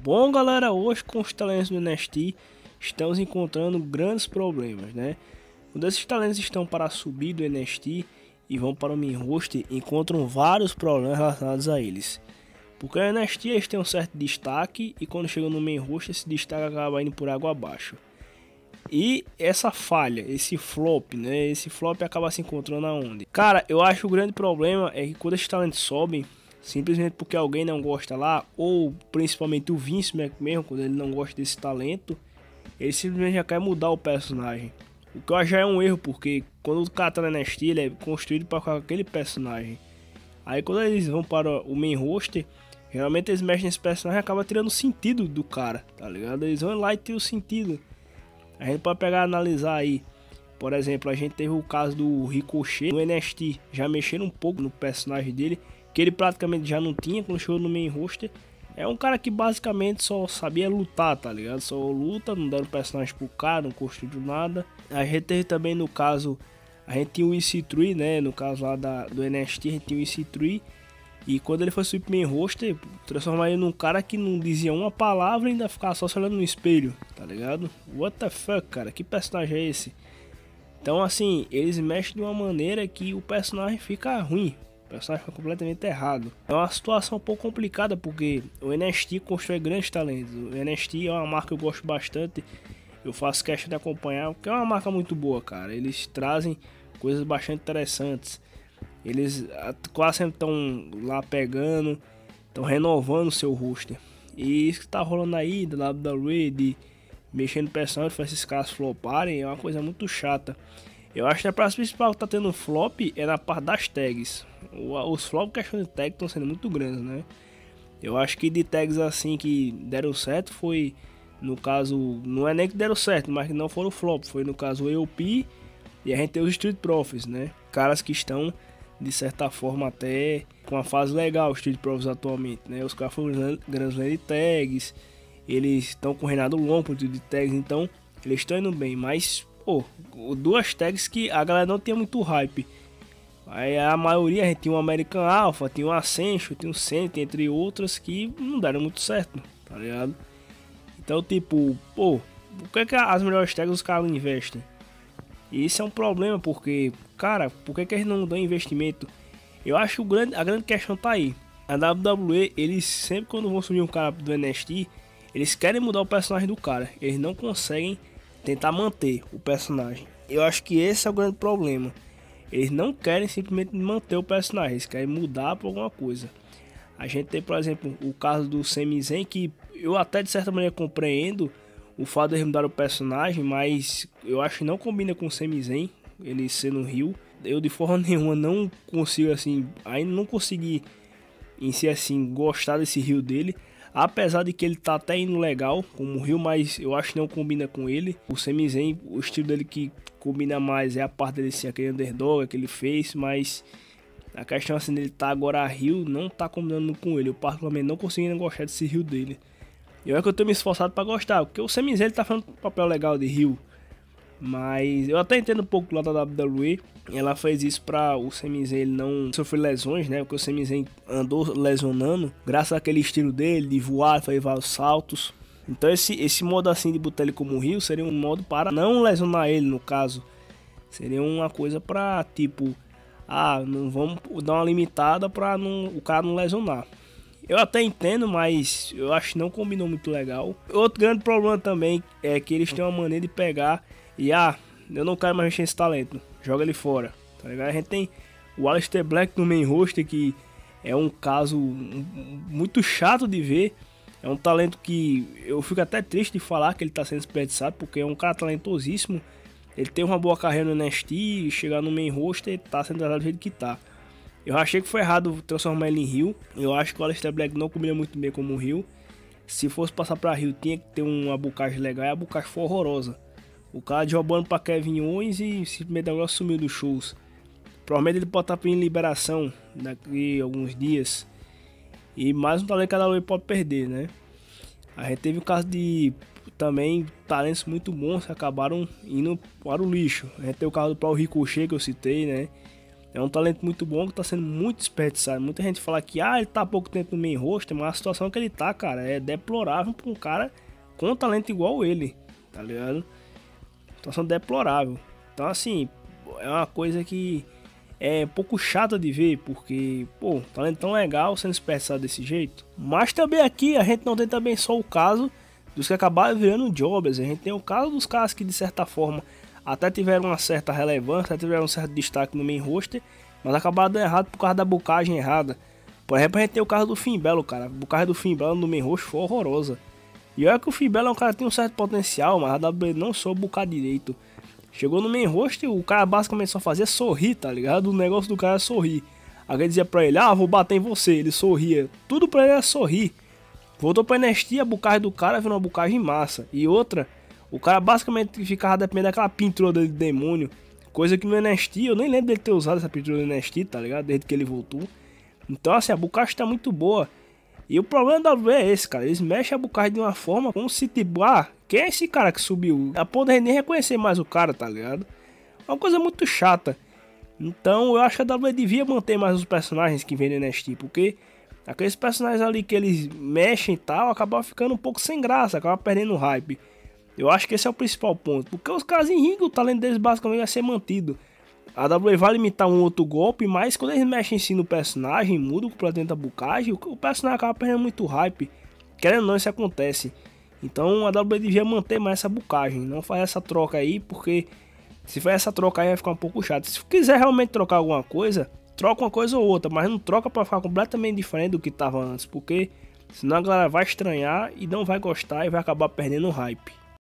Bom, galera, hoje com os talentos do NXT estamos encontrando grandes problemas, né? Quando esses talentos estão para subir do NXT e vão para o main roster, encontram vários problemas relacionados a eles. Porque no NXT eles têm um certo destaque e quando chegam no main roster esse destaque acaba indo por água abaixo. E essa falha, esse flop, né? Esse flop acaba se encontrando aonde? Cara, eu acho que o grande problema é que quando esses talentos sobem, simplesmente porque alguém não gosta lá, ou principalmente o Vince McMahon, quando ele não gosta desse talento, ele simplesmente já quer mudar o personagem. O que eu acho já é um erro, porque quando o cara tá na NXT, ele é construído para aquele personagem. Aí quando eles vão para o main roster, geralmente eles mexem nesse personagem e acaba tirando o sentido do cara, tá ligado? Eles vão lá e tiram o sentido. A gente pode pegar e analisar aí. Por exemplo, a gente teve o caso do Ricochet no NXT, já mexeram um pouco no personagem dele, que ele praticamente já não tinha quando chegou no main roster. É um cara que basicamente só sabia lutar, tá ligado? Só luta, não deram personagem pro cara, não construiu nada. A gente teve também no caso, a gente tinha o EC3, né? No caso lá do NXT, a gente tinha o EC3. E quando ele foi subir pro main roster, transformar ele num cara que não dizia uma palavra e ainda ficava só se olhando no espelho, tá ligado? What the fuck, cara? Que personagem é esse? Então assim, eles mexem de uma maneira que o personagem fica ruim. O personagem fica completamente errado. É uma situação um pouco complicada porque o NXT constrói grandes talentos. O NXT é uma marca que eu gosto bastante. Eu faço questão de acompanhar, porque é uma marca muito boa, cara. Eles trazem coisas bastante interessantes. Eles quase sempre estão lá pegando, estão renovando o seu roster. E isso que tá rolando aí da WWE, de mexendo no personagem para esses caras floparem, é uma coisa muito chata. Eu acho que a parte principal que tá tendo flop é na parte das tags. Os flops questão de tag estão sendo muito grandes, né? Eu acho que de tags assim que deram certo foi, no caso, não é nem que deram certo, mas que não foram flop. Foi no caso o EOP e a gente tem os Street Profits, né? Caras que estão, de certa forma, até com uma fase legal, os Street Profits atualmente, né? Os caras foram grandes de tags, eles estão com o Renato Longo de tags, então eles estão indo bem, mas pô, duas tags que a galera não tinha muito hype. Aí a maioria, a gente tinha um American Alpha, tinha um Ascension, tinha um Sentinel, entre outras que não deram muito certo, tá ligado? Então tipo, pô, por que as melhores tags os caras não investem? E isso é um problema, porque, cara, por que eles não dão investimento? Eu acho que a grande questão tá aí. A WWE, eles sempre quando vão subir um cara do NXT, eles querem mudar o personagem do cara. Eles não conseguem tentar manter o personagem. Eu acho que esse é o grande problema. Eles não querem simplesmente manter o personagem, eles querem mudar por alguma coisa. A gente tem, por exemplo, o caso do Sami Zayn, que eu até de certa maneira compreendo o fato de eles mudar o personagem, mas eu acho que não combina com o Sami Zayn, ele sendo um heel. Eu de forma nenhuma não consigo assim, ainda não consegui em si assim gostar desse heel dele. Apesar de que ele tá até indo legal como heel, mas eu acho que não combina com ele. O Sami Zayn, o estilo dele que combina mais é a parte dele ser aquele underdog que ele fez, mas a questão assim dele tá agora heel não tá combinando com ele. Eu particularmente não consigo gostar desse heel dele. E é que eu tô me esforçado para gostar, porque o Sami Zayn ele tá fazendo um papel legal de heel. Mas eu até entendo um pouco lá da WWE. Ela fez isso para o Sami Zayn ele não sofrer lesões, né? Porque o Sami Zayn andou lesionando graças àquele estilo dele de voar, fazer vários saltos. Então esse modo assim de botar ele como heel seria um modo para não lesionar ele, no caso. Seria uma coisa para tipo, não vamos dar uma limitada para o cara não lesionar. Eu até entendo, mas eu acho que não combinou muito legal. Outro grande problema também é que eles têm uma maneira de pegar e eu não quero mais mexer nesse talento, joga ele fora, tá ligado? A gente tem o Aleister Black no main roster, que é um caso muito chato de ver. É um talento que eu fico até triste de falar que ele tá sendo desperdiçado, porque é um cara talentosíssimo. Ele tem uma boa carreira no NXT, chegar no main roster, tá sendo tratado do jeito que tá. Eu achei que foi errado transformar ele em heel. Eu acho que o Aleister Black não combina muito bem como heel. Se fosse passar pra heel, tinha que ter uma bucagem legal, e a bucagem foi horrorosa. O cara jogando pra Kevin Owens e simplesmente agora sumiu dos shows. Provavelmente ele pode estar em liberação daqui a alguns dias. E mais um talento que a WWE pode perder, né? A gente teve o caso de também talentos muito bons que acabaram indo para o lixo. A gente tem o caso do Ricochet que eu citei, né? É um talento muito bom que tá sendo muito desperdiçado. Muita gente fala que ele tá há pouco tempo no main roster, mas a situação que ele tá, cara, é deplorável pra um cara com um talento igual ele, tá ligado? Situação deplorável. Então assim, é uma coisa que é um pouco chata de ver, porque, pô, talento tão legal sendo desperdiçado desse jeito. Mas também aqui a gente não tem também só o caso dos que acabaram virando jobbers. A gente tem o caso dos caras que de certa forma até tiveram uma certa relevância, até tiveram um certo destaque no main roster, mas acabaram dando errado por causa da bucagem errada. Por exemplo, a gente tem o caso do Finn Balor, cara. A bucagem do Finn Balor no main roster foi horrorosa. E olha que o Finn Balor é um cara que tem um certo potencial, mas a WWE não soube bucar direito. Chegou no main roster, o cara basicamente só fazia sorrir, tá ligado? O negócio do cara é sorrir. Alguém dizia pra ele, vou bater em você, ele sorria. Tudo pra ele era sorrir. Voltou pra NXT, a bucagem do cara virou uma bucagem massa. E outra, o cara basicamente ficava dependendo daquela pintura dele de demônio. Coisa que no NXT, eu nem lembro dele ter usado essa pintura no NXT, tá ligado? Desde que ele voltou. Então assim, a bucagem tá muito boa. E o problema da WWE é esse, cara. Eles mexem a bucagem de uma forma como se tipo, quem é esse cara que subiu? A ponto de nem reconhecer mais o cara, tá ligado? É uma coisa muito chata. Então eu acho que a WWE devia manter mais os personagens que vem no NXT, porque aqueles personagens ali que eles mexem e tal, acabam ficando um pouco sem graça, acabam perdendo o hype. Eu acho que esse é o principal ponto, porque os caras em ringue, o talento deles basicamente vai ser mantido. A WWE vai limitar um outro golpe, mas quando eles mexem em si no personagem, mudam completamente a bucagem, o personagem acaba perdendo muito hype. Querendo ou não, isso acontece. Então a WWE devia manter mais essa bucagem, não faz essa troca aí, porque se for essa troca aí vai ficar um pouco chato. Se quiser realmente trocar alguma coisa, troca uma coisa ou outra, mas não troca pra ficar completamente diferente do que tava antes, porque senão a galera vai estranhar e não vai gostar e vai acabar perdendo o hype.